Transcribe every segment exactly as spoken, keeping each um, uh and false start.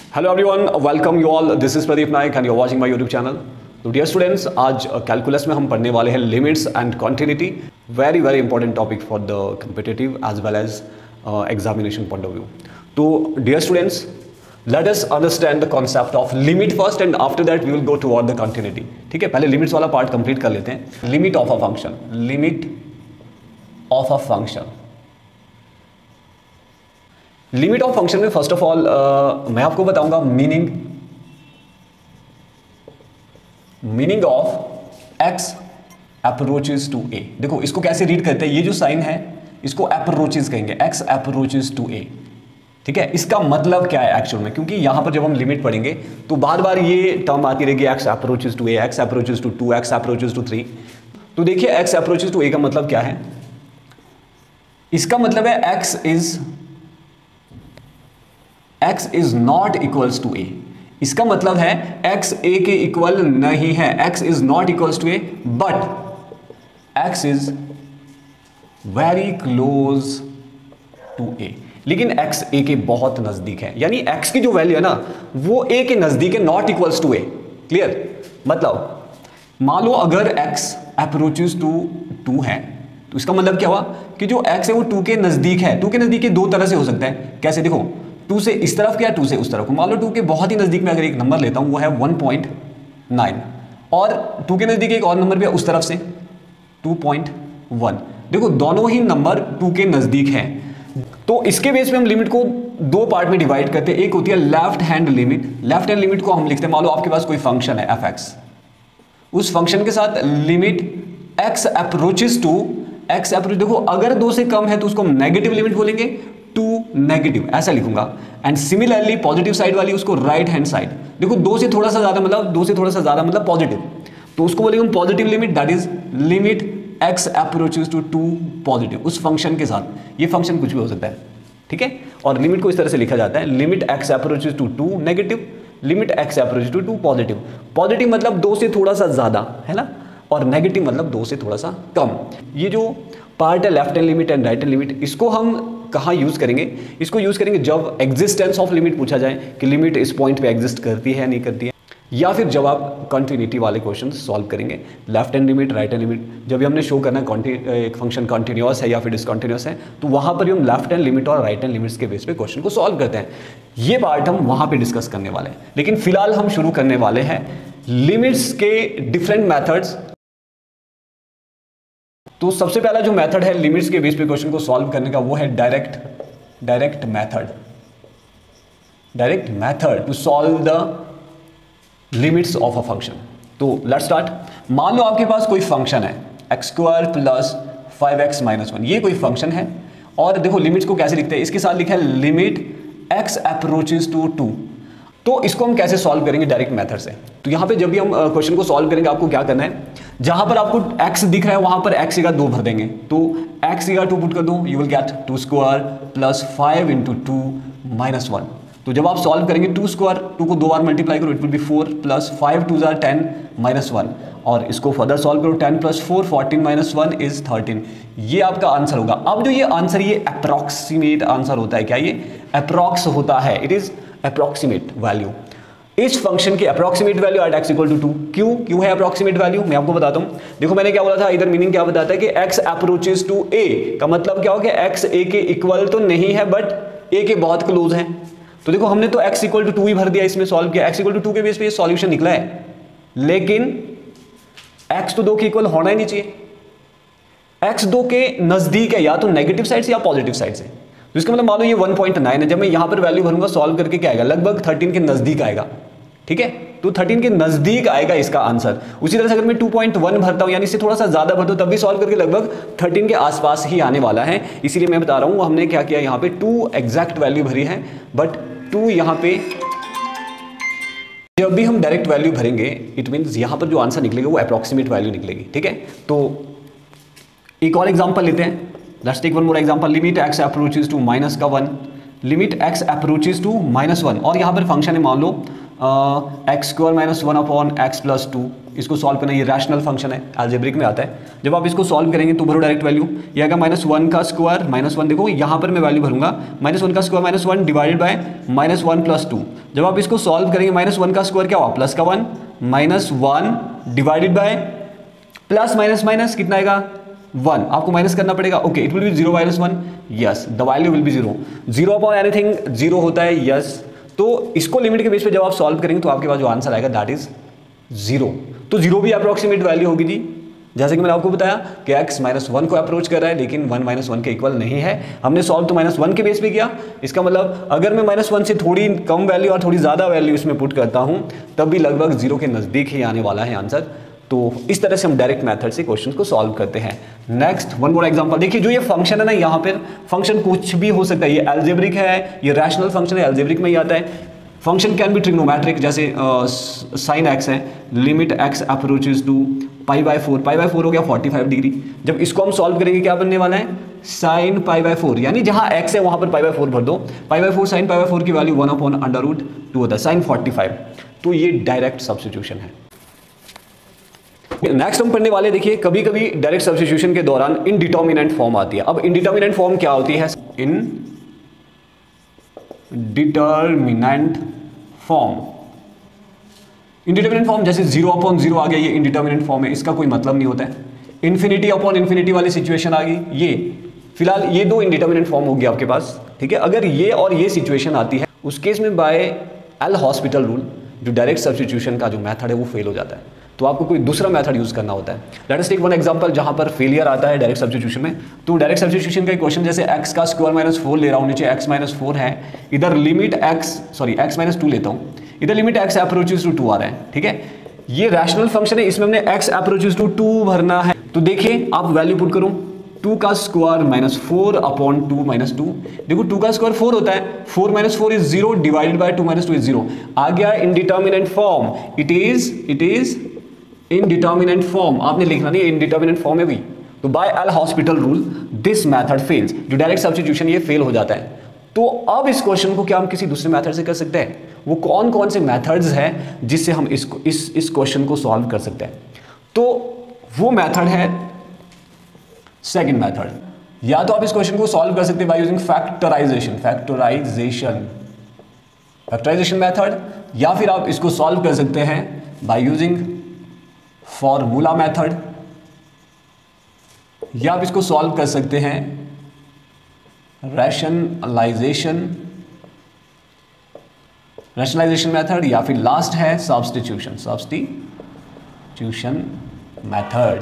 Hello everyone, welcome you all. This is Pradeep Nayak and you are watching my YouTube channel. तो dear students, आज calculus में हम पढ़ने वाले हैं limits and continuity. Very very important topic for the competitive as well as examination point of view. तो dear students, let us understand the concept of limit first and after that we will go toward the continuity. ठीक है, पहले limits वाला part complete कर लेते हैं। Limit of a function, limit of a function limit of function में first of all मैं आपको बताऊंगा meaning meaning of X approaches to A. देखो इसको कैसे रीड करते हैं, ये जो साइन है इसको अप्रोचेस कहेंगे, एक्स अप्रोचेस टू ए। ठीक है, इसका मतलब क्या है एक्चुअल में, क्योंकि यहां पर जब हम लिमिट पढ़ेंगे तो बार बार ये टर्म आती रहेगी, X approaches to A, X approaches to two, X approaches to three. तो देखिए एक्स अप्रोचेस टू ए का मतलब क्या है, इसका मतलब है X is x is not equals to a। इसका मतलब है x a के इक्वल नहीं है, x is not equals to a, but x is very close to a। लेकिन x a के बहुत नजदीक है, यानी x की जो वैल्यू है ना वो a के नजदीक है, not equals to a। Clear? मतलब मान लो अगर x अप्रोचेस टू टू है तो इसका मतलब क्या हुआ कि जो x है वो टू के नजदीक है। टू के नजदीक के दो तरह से हो सकता है। कैसे? देखो, टू से इस तरफ क्या, टू से उस तरफ को। मान लो टू के बहुत ही नजदीक में अगर एक नंबर लेता हूं वो है वन पॉइंट नाइन, और टू के नजदीक एक और नंबर भी है उस तरफ से टू पॉइंट वन। देखो दोनों ही नंबर टू के नजदीक हैं, तो इसके बेस पे हम लिमिट को दो पार्ट में डिवाइड करते हैं। एक होती है left hand limit. Left hand limit को हम लिखते हैं, मान लो आपके पास कोई फंक्शन है एफ एक्स, उस फंक्शन के साथ limit x approaches to X approach. देखो अगर दो से कम है तो उसको हम नेगेटिव लिमिट बोलेंगे, टू नेगेटिव ऐसा लिखूंगा। एंड सिमिलरली पॉजिटिव साइड वाली उसको राइट हैंड साइड। देखो दो से थोड़ा सा ज्यादा मतलब दो से थोड़ा सा ज्यादा मतलब पॉजिटिव, तो उसको बोलेंगे हम positive limit, that is limit x approaches to two positive. उस फंक्शन के साथ, ये फंक्शन कुछ भी हो सकता है। ठीक है, और लिमिट को इस तरह से लिखा जाता है, limit x approaches to two negative, limit x approaches to two positive. Positive मतलब दो से थोड़ा सा ज्यादा, है ना, और नेगेटिव मतलब दो से थोड़ा सा कम। ये जो पार्ट है left hand limit and right hand limit, इसको हम कहाँ यूज करेंगे? इसको यूज करेंगे जब एग्जिस्टेंस ऑफ लिमिट पूछा जाए कि लिमिट इस पॉइंट पे एग्जिस्ट करती है नहीं करती है, या फिर जब आप कंटिन्यूटी वाले क्वेश्चन सॉल्व करेंगे। Left hand limit, right hand limit, जब भी हमने शो करना है एक फंक्शन कंटिन्यूअस है या फिर डिसकंटिन्यूअस है, तो वहां पर भी हम लेफ्ट हैंड लिमिट और राइट हैंड लिमिट्स के बेस पे क्वेश्चन को सॉल्व करते हैं। ये पार्ट हम वहां पे डिस्कस करने वाले हैं, लेकिन फिलहाल हम शुरू करने वाले हैं लिमिट्स के डिफरेंट मैथड्स। तो सबसे पहला जो मेथड है लिमिट्स के बेस पे क्वेश्चन को सॉल्व करने का वो है direct direct method direct method to solve the limits of a function. तो लेट्स स्टार्ट। मान लो आपके पास कोई फंक्शन है x square plus five X minus one, ये कोई फंक्शन है, और देखो लिमिट्स को कैसे लिखते हैं, इसके साथ लिखा है limit x approaches to two. तो इसको हम कैसे सॉल्व करेंगे? डायरेक्ट मेथड से। तो यहां पे जब भी हम क्वेश्चन को सॉल्व करेंगे आपको क्या करना है, जहां पर आपको x दिख रहा है वहां पर x का दो भर देंगे। तो x का टू पुट कर दो, you will get two square plus five into two minus one. तो जब आप सॉल्व करेंगे टू स्क्वायर, टू को दो बार मल्टीप्लाई करो, it will be four plus five two जार टेन माइनस वन, और इसको फर्दर सॉल्व करो, ten plus four fourteen minus one is thirteen. ये आपका आंसर होगा। अब जो ये आंसर, ये अप्रॉक्सीमेट आंसर होता है। क्या ये अप्रॉक्स होता है? It is approximate value. इस फंक्शन की approximate value at X equal to two. क्यों क्यों है अप्रॉक्सीमेट वैल्यू? मैं आपको बताता हूं। देखो मैंने क्या बोला था, इधर मीनिंग क्या बताता है कि x अप्रोचेस टू a का मतलब क्या हो गया, x a के इक्वल तो नहीं है बट a के बहुत क्लोज है। तो देखो हमने तो x इक्वल टू टू ही भर दिया, इसमें सॉल्व किया, x इक्वल टू टू के बेस पे ये सॉल्यूशन निकला है, लेकिन x तो दो के इक्वल होना ही नहीं चाहिए। x दो के नजदीक है, या तो नेगेटिव साइड से या पॉजिटिव साइड से। तो इसका मतलब मान लो ये वन पॉइंट नाइन है, जब मैं यहां पर वैल्यू भरूंगा सॉल्व करके क्या आएगा, लगभग थर्टीन के नजदीक आएगा। ठीक है, तो थर्टीन के नजदीक आएगा इसका आंसर। उसी तरह से अगर मैं टू पॉइंट वन भरता हूं, यानी इससे थोड़ा सा ज्यादा भरता हूं, तब भी सॉल्व करके लगभग थर्टीन के आसपास ही आने वाला है। इसीलिए मैं बता रहा हूं हमने क्या किया, यहां पे टू एग्जैक्ट वैल्यू भरी है, बट टू यहां पे जब भी हम डायरेक्ट वैल्यू भरेंगे इट मींस यहां पर जो आंसर निकलेगा वो अप्रॉक्सीमेट वैल्यू निकलेगी। ठीक है, तो एक और एग्जांपल लेते हैं। Let's take one more example. Limit x approaches to minus का one, limit x approaches to minus one, और यहां पर फंक्शन है मान लो X square minus one upon X plus two, इसको सॉल्व करना, ये रैशनल फंक्शन है, अलजेब्रिक में आता है। जब आप इसको सॉल्व करेंगे तो भरो डायरेक्ट वैल्यू, ये आएगा माइनस वन का स्क्वायर, माइनस वन देखो यहाँ पर मैं वैल्यू भरूंगा, माइनस वन का square minus one divided by minus one plus two. जब आप इसको सॉल्व करेंगे माइनस वन का स्क्वायर क्या हुआ, प्लस का one, minus one divided by plus minus minus कितना आएगा, वन, आपको माइनस करना पड़ेगा। Okay, it will be zero minus one, yes the value will be zero, zero upon anything zero होता है, यस। तो इसको लिमिट के बेस पे जब आप सॉल्व करेंगे तो आपके पास जो आंसर आएगा दैट इज जीरो। तो जीरो भी अप्रोक्सीमेट वैल्यू होगी जी, जैसे कि मैंने आपको बताया कि x माइनस वन को अप्रोच कर रहा है लेकिन वन माइनस वन के इक्वल नहीं है। हमने सॉल्व तो माइनस वन के बेस पे किया, इसका मतलब अगर मैं माइनस वन से थोड़ी कम वैल्यू और थोड़ी ज़्यादा वैल्यू इसमें पुट करता हूँ तब भी लगभग जीरो के नज़दीक ही आने वाला है आंसर। तो इस तरह से हम डायरेक्ट मेथड से क्वेश्चन को सॉल्व करते हैं। नेक्स्ट वन मोर एग्जांपल देखिए, जो ये फंक्शन है ना, यहाँ पर फंक्शन कुछ भी हो सकता है, ये अलजेब्रिक है, ये रैशनल फंक्शन है, अलजेब्रिक में ही आता है। फंक्शन कैन बी ट्रिग्नोमेट्रिक, जैसे साइन uh, एक्स है, limit x approaches to pi by four, pi by four हो गया फोर्टी फाइव डिग्री। जब इसको हम सॉल्व करेंगे क्या बनने वाला है, साइन पाई बाय फोर, यानी जहां एक्स है वहां पर पाई बाय फोर भर दो, pi by four sine pi by four की value one upon under root two होता है, साइन फोर्टी फाइव। तो ये डायरेक्ट सब्स्टिट्यूशन है। नेक्स्ट हम पढ़ने वाले, देखिए कभी कभी डायरेक्ट सब्स्टिट्यूशन के दौरान इनडिटर्मिनेंट फॉर्म आती है। अब इनडिटर्मिनेंट फॉर्म क्या होती है, indeterminate form, indeterminate form जैसे जीरो अपॉन जीरो आ गया, ये इनडिटर्मिनेंट फॉर्म है, इसका कोई मतलब नहीं होता है। इन्फिनिटी अपॉन इन्फिनिटी वाली सिचुएशन आ गई, ये फिलहाल ये दो इनडिटर्मिनेंट फॉर्म हो गया आपके पास, ठीक है। अगर ये और ये सिचुएशन आती है उस केस में बाय एल हॉस्पिटल रूल जो डायरेक्ट सब्स्टिट्यूशन का जो मेथड है वो फेल हो जाता है, तो आपको कोई दूसरा मेथड यूज करना होता है। Let us take one example जहां पर फेलियर आता है डायरेक्ट सब्स्टिट्यूशन में। तो डायरेक्ट सब्स्टिट्यूशन का क्वेश्चन जैसे x का स्क्वायर माइनस फोर ले रहा हूं, नीचे x माइनस फोर है, इधर limit x sorry x minus two लेता हूं, इधर limit x approaches to two आ रहा है, ठीक है। ये रैशनल फंक्शन है, इसमें हमने x अप्रोचेस टू टू भरना है। तो देखिए आप वैल्यू पुट करो, टू का square minus four upon two minus two, देखो टू का स्क्वायर फोर होता है, four minus four is zero divided by two minus two is zero, आ गया indeterminate form. It is it is indeterminate form, आपने लिखना नहीं, इनडिटर्मिनेंट फॉर्म है भी। तो by L hospital rule this method fails, जो डायरेक्ट सब्स्टिट्यूशन ये फेल हो जाता है। तो अब इस क्वेश्चन को क्या हम किसी दूसरे मेथड से कर सकते हैं, वो कौन कौन से मेथड्स हैं जिससे हम इस इस इस क्वेश्चन को सॉल्व कर सकते हैं। तो वो मेथड है सेकंड मेथड, या तो आप इस क्वेश्चन को सॉल्व कर सकते हैं by using factorization factorization factorization method, या फिर आप इसको सॉल्व कर सकते हैं बाय यूजिंग फॉर्मूला मेथड, या आप इसको सॉल्व कर सकते हैं रैशनलाइजेशन रैशनलाइजेशन मेथड, या फिर लास्ट है सब्स्टिट्यूशन सब्स्टिट्यूशन मेथड,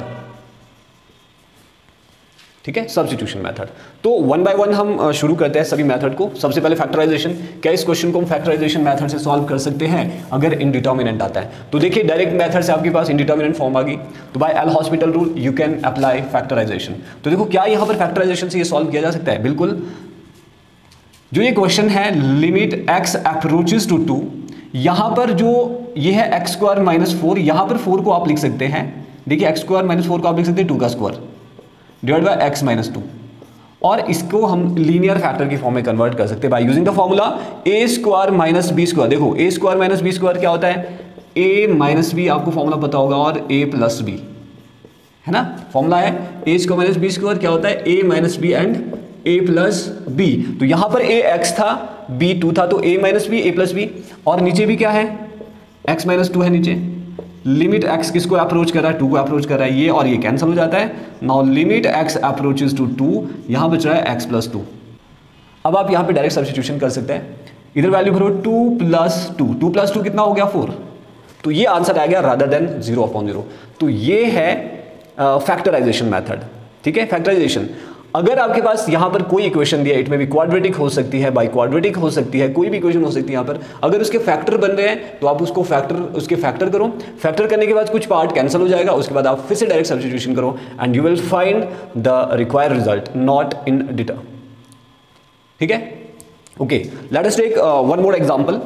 ठीक है, सब्स्टिट्यूशन मेथड। तो वन बाय वन हम शुरू करते हैं सभी मेथड को। सबसे पहले फैक्टराइजेशन, क्या इस क्वेश्चन को हम फैक्टराइजेशन मेथड से सॉल्व कर सकते हैं अगर इनडिटर्मिनेंट आता है। तो देखिए डायरेक्ट मेथड से आपके पास इनडिटर्मिनेंट फॉर्म आ गई, तो by L hospital rule you can apply factorization. तो देखो क्या यहां पर फैक्टराइजेशन से ये सॉल्व किया जा सकता है, बिल्कुल। जो ये क्वेश्चन है limit x approaches to two, यहां पर जो ये है एक्स स्क्वायर माइनस फोर, यहां पर फोर को आप लिख सकते हैं, देखिए एक्स स्क्वायर माइनस फोर को आप लिख सकते हैं टू का square divide by x minus two, और इसको हम लीनियर फैक्टर की फॉर्म में कन्वर्ट कर सकते हैं by using the formula a square minus b square. देखो a square minus b square क्या होता है, ए माइनस बी, आपको फॉर्मूला पता होगा, और ए प्लस बी, है ना, फॉर्मूला है a square minus b square क्या होता है, a minus b and a plus b. तो यहां पर ए एक्स था, बी टू था, तो a minus b a plus b, और नीचे भी क्या है, एक्स माइनस टू है नीचे। लिमिट एक्स किसको अप्रोच कर रहा है, टू को अप्रोच कर रहा है, ये और ये कैंसिल हो जाता है। Now limit x approaches to two, यहां बच रहा है एक्स प्लस टू। अब आप यहां पे डायरेक्ट सब्स्टिट्यूशन कर सकते हैं, इधर वैल्यू भरो two plus two, two plus two कितना हो गया फोर, तो ये आंसर आ गया rather than zero upon zero. तो ये है फैक्टराइजेशन मेथड, ठीक है, फैक्टराइजेशन। अगर आपके पास यहां पर कोई इक्वेशन दिया, इट में भी क्वाड्रेटिक हो सकती है, बाई क्वाड्रेटिक हो सकती है, कोई भी इक्वेशन हो सकती है, यहां पर अगर उसके फैक्टर बन रहे हैं तो आप उसको फैक्टर उसके फैक्टर करो, फैक्टर करने के बाद कुछ पार्ट कैंसिल हो जाएगा, उसके बाद आप फिर से डायरेक्ट सब्स्टिट्यूशन करो and you will find the required result not in deter, ठीक है। Okay, let us take one more example.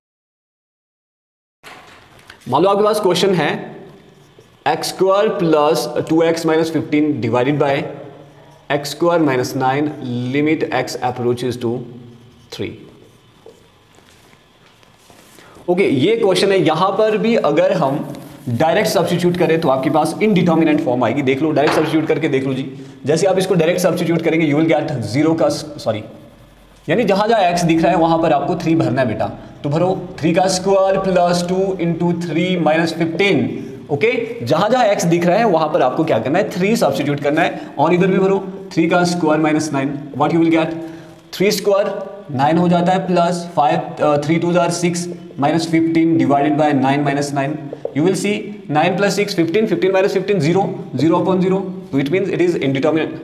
मान लो आपके पास क्वेश्चन है x square plus two x minus fifteen divided by x square minus nine, limit x approaches to three. Okay, ये question है, यहां पर भी अगर हम डायरेक्ट सब्स्टिट्यूट करें तो आपके पास इनडिटर्मिनेंट फॉर्म आएगी। देख लो, डायरेक्ट सब्स्टिट्यूट करके देख लो जी। जैसे आप इसको डायरेक्ट सब्स्टिट्यूट करेंगे यू विल गेट जीरो का सॉरी यानी जहां जहां एक्स दिख रहा है वहां पर आपको थ्री भरना है बेटा, तो भरो थ्री का square plus two into three minus fifteen. Okay, जहां जहां एक्स दिख रहा है वहां पर आपको क्या करना है, थ्री सब्स्टिट्यूट करना है। और इधर भी भरो थ्री का square minus nine, what you will get, three square nine हो जाता है plus five three twos are six minus fifteen divided by nine minus nine, you will see nine plus six fifteen, fifteen minus fifteen zero, zero upon zero, तो it means it is indeterminate.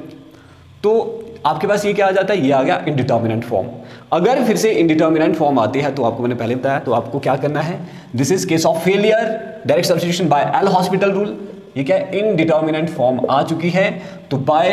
तो आपके पास ये क्या आ जाता है, ये आ गया indeterminate form. अगर फिर से इनडिटर्मिनेंट फॉर्म आती है तो आपको मैंने पहले बताया, तो आपको क्या करना है, this is case of failure, direct substitution by L hospital rule. ये क्या इनडिटर्मिनेंट फॉर्म आ चुकी है, तो by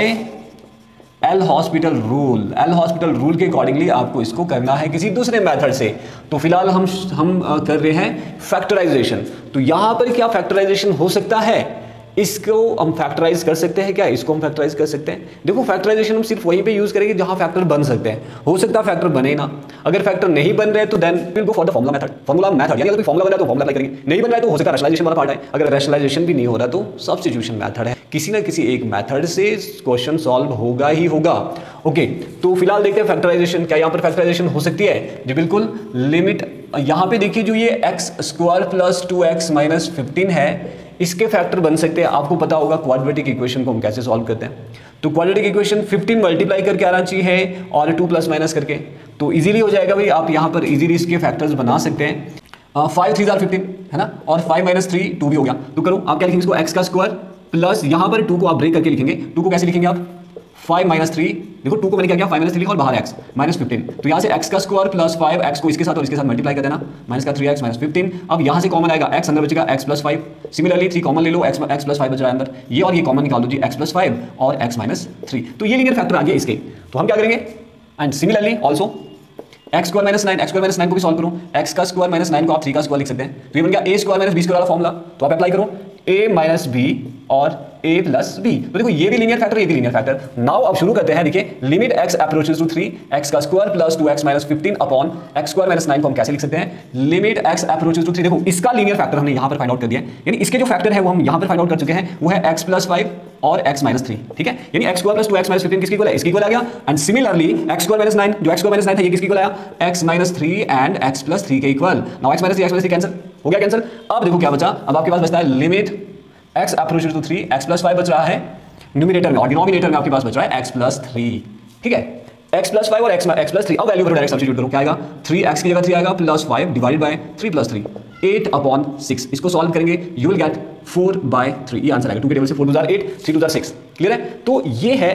L hospital rule, L hospital rule के अकॉर्डिंगली आपको इसको करना है किसी दूसरे मेथड से। तो फिलहाल हम हम कर रहे हैं फैक्टराइजेशन। तो यहां पर क्या फैक्टराइजेशन हो सकता है, इसको हम फैक्टराइज कर सकते हैं क्या, इसको हम फैक्टराइज कर सकते हैं। देखो फैक्टराइजेशन हम सिर्फ वहीं पे यूज करेंगे जहां फैक्टर बन सकते हैं। हो सकता है फैक्टर बने ना, अगर फैक्टर नहीं बन रहे तो then will go for the formula method. Formula method यानी अगर फॉर्मूला बन रहा है तो फॉर्मूला अप्लाई करेंगे, नहीं बन रहा है तो हो सकता है रैशनलाइजेशन वाला पार्ट है। अगर रैशनलाइजेशन भी नहीं हो रहा तो सब्स्टिट्यूशन मेथड है। किसी ना किसी एक मेथड से क्वेश्चन सॉल्व होगा ही होगा। ओके, तो फिलहाल देखते हैं फैक्टराइजेशन, क्या यहाँ पर फैक्टराइजेशन हो सकती है जी, बिल्कुल। लिमिट यहाँ पे देखिए, जो ये x square plus two x minus fifteen है, इसके फैक्टर बन सकते हैं। आपको पता होगा क्वाड्रेटिक इक्वेशन को हम कैसे सॉल्व करते हैं। तो क्वाड्रेटिक इक्वेशन फिफ्टीन मल्टीप्लाई करके आना चाहिए और टू प्लस माइनस करके, तो इजीली हो जाएगा भाई। आप यहाँ पर इजीली इसके फैक्टर्स बना सकते हैं। फाइव थ्री जार फिफ्टीन है ना, और फाइव माइनस थ्री टू भी हो गया। तो करो, आप क्या लिखेंगे इसको, एक्स का स्क्वायर प्लस यहाँ पर टू को आप ब्रेक करके लिखेंगे। टू को कैसे लिखेंगे आप, फाइव माइनस थ्री, देखो टू को मैंने क्या किया, फाइव माइनस थ्री लिखा और बाहर एक्स माइनस फिफ्टीन। तो यहाँ से एक्स का स्क्वायर प्लस फाइव, एक्स को इसके साथ और इसके साथ मल्टीप्लाई कर देना, माइनस का थ्री एक्स माइनस फिफ्टीन। अब यहाँ से कॉमन आएगा, एक्स अंदर बचेगा x plus five. Similarly three common ले लो, एक्स एक्स प्लस फाइव बच रहा है अंदर, ये और ये कॉमन निकाल दो जी, एक्स प्लस फाइव और एक्स माइनस थ्री। तो ये लीनियर फैक्टर आ गया इसके। तो हम क्या करेंगे, and similarly also x square minus nine, x square minus nine को भी सॉल्व करो। एक्स का स्क्वायर माइनस नाइन को आप थ्री का स्क्वायर लिख सकते हैं, तो ये बन गया a square minus b square वाला फॉर्मूला। तो आप अप्लाई करो ए माइनस बी और ए प्लस बी। तो देखो ये भी लीनियर फैक्टर, ये भी लीनियर फैक्टर। नाउ अब शुरू करते हैं। देखिए limit x approaches to three, x का square plus two x minus fifteen upon x square minus nine को हम कैसे लिख सकते हैं, limit x approaches to three. देखो इसका लीनियर फैक्टर हमने यहां पर फाइंड आउट कर दिया है, यानी इसके जो फैक्टर है वो हम यहां पर फाइंड आउट कर चुके हैं, वो है एक्स प्लस फाइव और एक्स माइनस थ्री। ठीक है, यानी x square plus two x minus fifteen किसकी इक्वल है, इसकी इक्वल आ गया। And similarly x square minus nine, जो एक्स स्क्वायर माइनस नाइन था ये किसकी इक्वल आया, x minus three and x plus three के equal. Now x minus three x minus three cancel हो गया, कैंसिल। अब देखो क्या बचा, अब आपके पास बचता है limit x approaches to three, x plus five बच रहा है न्यूमिनेटर में, और डिनोमिनेटर में आपके पास बच रहा है एक्स प्लस थ्री। ठीक है, एक्स प्लस फाइव और एक्स एक्स प्लस थ्री। अब वैल्यू डायरेक्ट सब्स्टिट्यूट करो, क्या आएगा, थ्री एक्स की जगह थ्री आएगा plus five divided by three plus three, eight upon six. इसको सॉल्व करेंगे you will get four by three, ये आंसर आएगा। टू के टेबल से four twos are eight, three twos are six. Clear है, तो ये है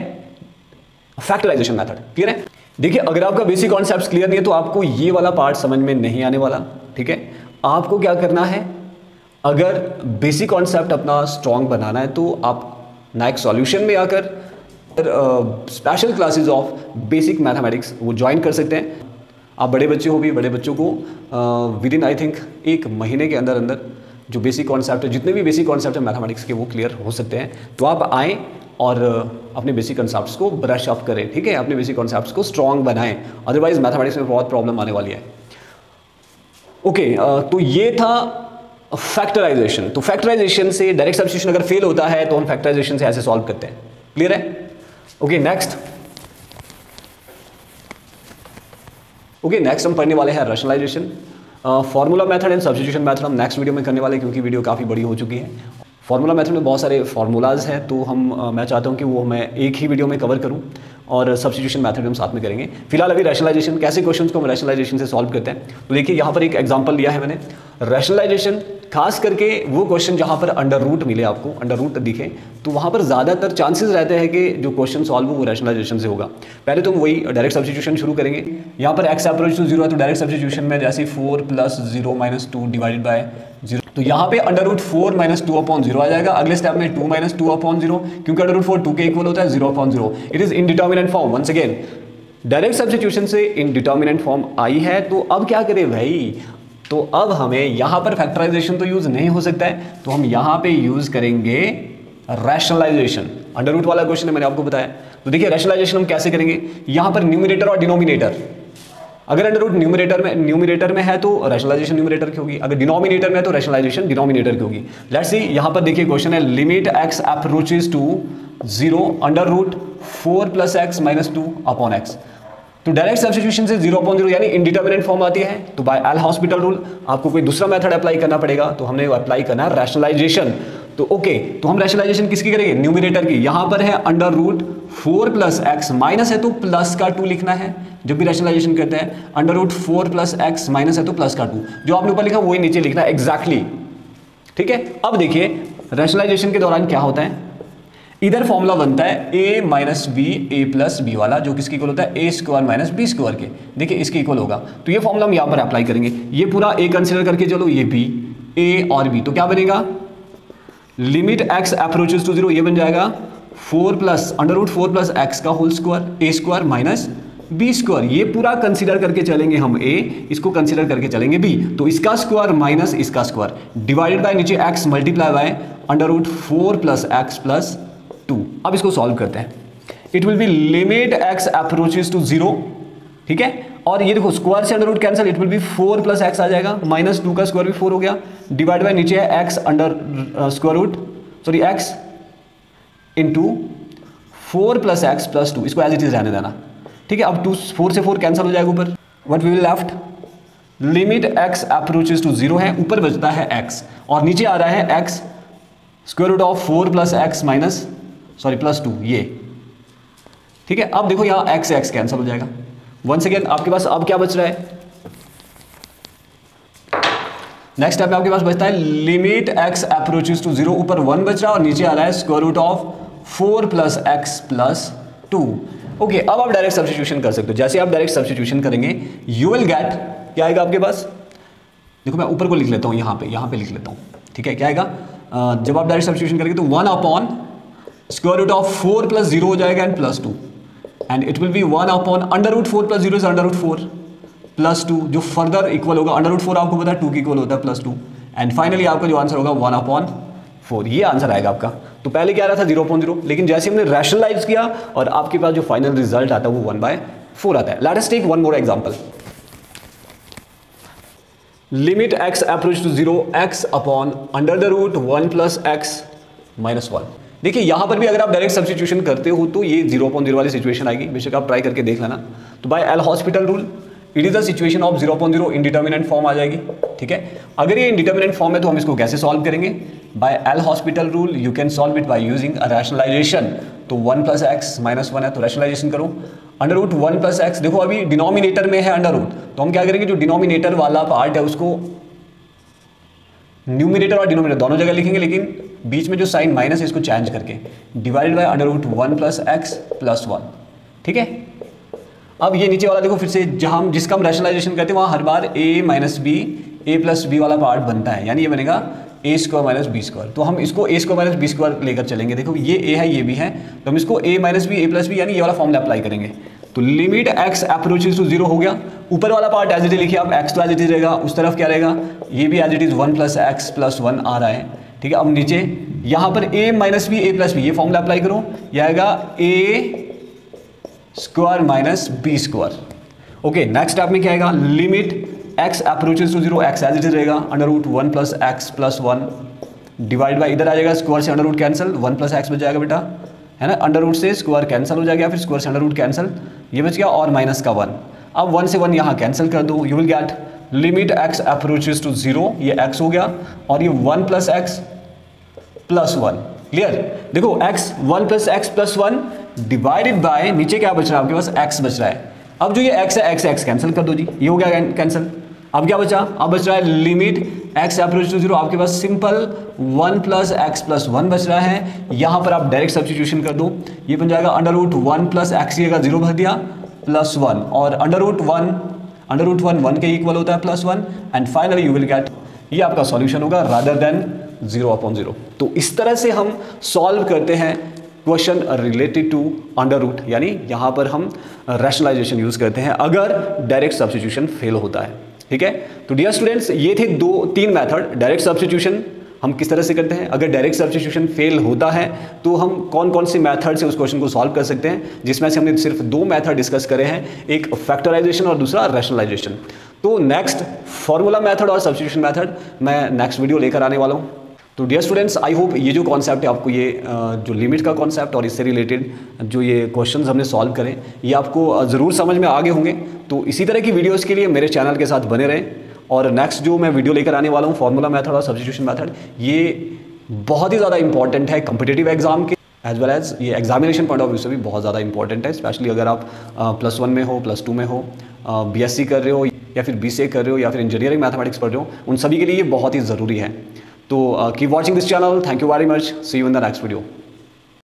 फैक्टराइजेशन मेथड। क्लियर है, देखिए अगर आपका बेसिक कॉन्सेप्ट क्लियर नहीं है तो आपको ये वाला पार्ट समझ में नहीं आने वाला। ठीक है, आपको क्या करना है, अगर बेसिक कॉन्सेप्ट अपना स्ट्रॉन्ग बनाना है तो आप नाइक सॉल्यूशन में आकर special classes of basic mathematics वो ज्वाइन कर सकते हैं। आप बड़े बच्चे हो भी, बड़े बच्चों को विद इन आई थिंक एक महीने के अंदर अंदर जो बेसिक कॉन्सेप्ट है, जितने भी बेसिक कॉन्सेप्ट है मैथमेटिक्स के, वो क्लियर हो सकते हैं। तो आप आएँ और अपने बेसिक कॉन्सेप्ट्स को ब्रश अप करें। ठीक है, अपने बेसिक कॉन्सेप्ट्स को स्ट्रॉन्ग बनाएं, अदरवाइज मैथमेटिक्स में बहुत प्रॉब्लम आने वाली है। ओके, तो ये था फैक्टराइजेशन। तो फैक्टराइजेशन से डायरेक्ट सब्स्टिट्यूशन अगर फेल होता है तो हम फैक्टराइजेशन से ऐसे सॉल्व करते हैं। क्लियर है, ओके नेक्स्ट। ओके नेक्स्ट हम पढ़ने वाले हैं rationalization, formula method and substitution method हम नेक्स्ट वीडियो में करने वाले हैं, क्योंकि वीडियो काफ़ी बड़ी हो चुकी है। फॉर्मूला मेथड में बहुत सारे फार्मूलाज हैं, तो हम uh, मैं चाहता हूं कि वो मैं एक ही वीडियो में कवर करूं, और सब्स्टिट्यूशन मेथड हम साथ में करेंगे। फिलहाल अभी रैशनलाइजेशन, कैसे क्वेश्चंस को हम रैशनलाइजेशन से सॉल्व करते हैं। तो देखिए यहाँ पर एक एग्जांपल लिया है मैंने। रैशनलाइजेशन खास करके वो क्वेश्चन जहाँ पर अंडर रूट मिले, आपको अंडर रूट दिखे, तो वहाँ पर ज़्यादातर चांसेस रहते हैं कि जो क्वेश्चन सॉल्व हो वो रैशनलाइजेशन से होगा। पहले तो हम वही डायरेक्ट सब्स्टिट्यूशन शुरू करेंगे। यहाँ पर एक्स अप्रोच टू जीरो है, तो डायरेक्ट सब्स्टिट्यूशन में जैसे four plus zero minus two divided by zero, तो यहाँ पे under root four minus two upon zero आ जाएगा। अगले स्टेप में two minus two upon zero, क्योंकि अंडर रूट फोर टू के इक्वल होता है, zero upon zero. It is indeterminate form. Once again direct substitution से इनडिटर्मिनेंट फॉर्म आई है, तो अब क्या करें भाई, तो अब हमें यहाँ पर फैक्टराइजेशन तो यूज नहीं हो सकता है, तो हम यहाँ पे यूज करेंगे रैशनलाइजेशन। अंडर रूट वाला क्वेश्चन है, मैंने आपको बताया। तो देखिए रैशनलाइजेशन हम कैसे करेंगे, यहाँ पर न्यूमिनेटर और डिनोमिनेटर, अगर अंडर रूट न्यूमरेटर में न्यूमरेटर में है तो रैशनलाइजेशन न्यूमरेटर की होगी, अगर डिनोमिनेटर में है तो रैशनलाइजेशन डिनोमिनेटर की होगी। लेट्स सी, यहां पर देखिए क्वेश्चन है limit x approaches to zero under root four plus x minus two upon x. तो डायरेक्ट सब्स्टिट्यूशन से जीरो अपॉन जीरो यानी इंडिटर्मिनेट फॉर्म आती है, तो बाय एल हॉस्पिटल रूल आपको कोई दूसरा मेथड अप्लाई करना पड़ेगा, तो हमने अप्लाई करना है रैशनलाइजेशन। तो ओके, तो हम रैशनलाइजेशन किसकी करेंगे? न्यूमरेटर की। यहां पर है under root four plus x, minus है तो प्लस का टू लिखना है जब भी रैशनलाइजेशन करते हैं। Under root four plus x, minus है तो प्लस का टू, जो आपने ऊपर लिखा वही नीचे लिखना है एग्जैक्टली, ठीक है। अब देखिए रैशनलाइजेशन के दौरान क्या होता है, इधर फॉर्मूला बनता है a minus b a plus b वाला, जो किसकी इक्वल होता है a square minus b square के। देखिए इसके इक्वल होगा, तो ये फॉर्मूला हम यहाँ पर अप्लाई करेंगे। ये पूरा a कंसिडर करके चलो, ये b, a और b, तो क्या बनेगा? Limit x approaches to zero, ये बन जाएगा four plus under root four plus x का whole square a square minus b square. ये पूरा कंसिडर करके चलेंगे हम a, इसको कंसिडर करके चलेंगे b, तो इसका स्क्वायर माइनस इसका स्क्वायर डिवाइडेड बाय नीचे x multiply by under root four plus x plus two. अब इसको सॉल्व करते हैं। It will be limit x approaches to zero, ठीक है, और ये देखो स्क्वायर से under root cancel, it will be four plus x आ जाएगा, माइनस टू का स्क्वायर भी फोर हो गया, डिवाइड बाय नीचे है x under square root sorry x into four plus x plus two, इसको एज इट इज रहने देना, ठीक है। अब टू फोर से फोर कैंसिल हो जाएगा ऊपर, what we will left, limit x approaches to zero है, ऊपर बचता है x और नीचे आ रहा है x square root of four plus x minus sorry plus two, ये ठीक है। अब देखो यहां x से x कैंसिल हो जाएगा। वंस अगेन आपके पास अब क्या बच रहा है, नेक्स्ट स्टेप में आपके पास बचता है limit x approaches to zero, ऊपर वन बच रहा है और नीचे आ रहा है square root of four plus x plus two. Okay, अब आप डायरेक्ट सब्स्टिट्यूशन कर सकते हो। जैसे आप डायरेक्ट सब्स्टिट्यूशन करेंगे यू विल गेट, क्या आएगा आपके पास, देखो मैं ऊपर को लिख लेता हूं, यहां पे यहां पे लिख लेता हूं, ठीक है। क्या आएगा, uh, जब आप डायरेक्ट सब्स्टिट्यूशन करेंगे तो one upon square root of four plus zero हो जाएगा and plus two, and it will be one upon under root four plus zero is under root four plus two, जो further equal होगा under root four आपको पता है to की equal होता है प्लस टू, एंड फाइनली आपका जो आंसर होगा वन अपॉन फोर, ये आंसर आएगा आपका। तो पहले क्या आ रहा था जीरो अपॉन जीरो, लेकिन जैसे हमने रैशनलाइज किया और आपके पास जो फाइनल रिजल्ट आता है वो वन बाय फोर आता है। Let us take one more example, limit x approach to zero x upon under the root one plus x minus one. देखिए यहां पर भी अगर आप डायरेक्ट सब्स्टिट्यूशन करते हो तो ये जीरो अपॉन जीरो वाली सिचुएशन आएगी, बेशक आप ट्राई करके देख लेना। तो by L hospital rule it is the situation of zero upon zero, indeterminate form आ जाएगी, ठीक है। अगर ये इंडिटर्मिनेंट फॉर्म है तो हम इसको कैसे सॉल्व करेंगे, by L hospital rule you can solve it by using a rationalization. तो one plus x minus one है तो रैशनलाइजेशन करो, under root one plus x, देखो अभी डिनोमिनेटर में है अंडर रूट, तो हम क्या करेंगे जो डिनोमिनेटर वाला पार्ट है उसको न्यूमिनेटर और डिनोमिनेटर दोनों जगह लिखेंगे, लेकिन बीच में जो साइन माइनस है इसको चेंज करके divided by under root one plus x plus one, ठीक है। अब ये नीचे वाला देखो फिर से, जहां हम जिसका हम रैशनलाइजेशन करते हैं वहां हर बार a minus b a plus b वाला पार्ट बनता है, यानी ये बनेगा a square minus b square. तो हम इसको a square minus b square लेकर चलेंगे, देखो ये a है ये भी है, तो हम इसको a minus b a plus b यानी ये वाला फॉर्मूला अप्लाई करेंगे। तो limit x approaches to zero हो गया, ऊपर वाला पार्ट एज इट इज लिखिए आप, x तो एज इट इज रहेगा, उस तरफ क्या रहेगा, ये भी as it is one plus x plus one आ रहा है, ठीक है। अब नीचे यहां पर a minus b a plus b, ये फॉर्मूला अप्लाई करो, यह आएगा a square minus b square. Okay, next step में क्या आएगा, limit x approaches to zero, x as it is रहेगा under root one plus x plus one divide by, इधर आ जाएगा स्क्वायर से under root cancel, one plus x बच जाएगा बेटा, है ना, अंडर रूट से स्क्वायर कैंसिल हो जाएगा, फिर स्क्वायर से अंडर रूट कैंसिल, ये बच गया और माइनस का वन। अब वन से वन यहाँ कैंसिल कर दो, you will get limit x approaches to zero, ये x हो गया और ये one plus x plus one, clear. देखो x one plus x plus one divided by नीचे क्या बच रहा है आपके पास, x बच रहा है। अब जो ये x है x x कैंसिल कर दो जी, ये हो गया कैंसिल। अब क्या बचा, अब बच रहा है limit x approach to zero, आपके पास simple one plus x plus one बच रहा है, यहां पर आप डायरेक्ट सब्स्टिट्यूशन कर दो, ये बन जाएगा under root one plus x की जगह जीरो भर दिया प्लस वन, और under root one under root one one के इक्वल होता है plus one, and finally you will get, ये आपका सॉल्यूशन होगा rather than zero upon zero. तो इस तरह से हम सॉल्व करते हैं question related to under root, यानी यहां पर हम रैशनलाइजेशन यूज करते हैं अगर डायरेक्ट सब्स्टिट्यूशन फेल होता है, ठीक है। तो डियर स्टूडेंट्स, ये थे दो तीन मेथड, डायरेक्ट सब्स्टिट्यूशन, हम किस तरह से करते हैं। अगर डायरेक्ट सब्स्टिट्यूशन फेल होता है तो हम कौन कौन से मेथड से उस क्वेश्चन को सॉल्व कर सकते हैं, जिसमें से हमने सिर्फ दो मेथड डिस्कस करे हैं, एक फैक्टराइजेशन और दूसरा रैशनलाइजेशन। तो नेक्स्ट फॉर्मूला मेथड और सब्स्टिट्यूशन मेथड मैं नेक्स्ट वीडियो लेकर आने वाला हूँ। तो डियर स्टूडेंट्स, आई होप ये जो कॉन्सेप्ट है आपको, ये जो लिमिट का कॉन्सेप्ट और इससे रिलेटेड जो ये क्वेश्चंस हमने सॉल्व करें, ये आपको ज़रूर समझ में आगे होंगे। तो इसी तरह की वीडियोस के लिए मेरे चैनल के साथ बने रहें। और नेक्स्ट जो मैं वीडियो लेकर आने वाला हूँ, फार्मूला मेथड और सब्स्टिट्यूशन मेथड, ये बहुत ही ज़्यादा इंपॉर्टेंट है कॉम्पिटिटिव एग्जाम के, एज वेल एज ये एग्जामिनेशन पॉइंट ऑफ व्यू से भी बहुत ज़्यादा इंपॉर्टेंट है। स्पेशली अगर आप प्लस वन में हो, प्लस टू में हो, बी एस सी कर रहे हो, या फिर बी सी ए कर रहे हो, या फिर इंजीनियरिंग मैथमेटिक्स पढ़ रहे हो, उन सभी के लिए ये बहुत ही ज़रूरी है। तो keep watching this channel. Thank you very much. See you in the next video.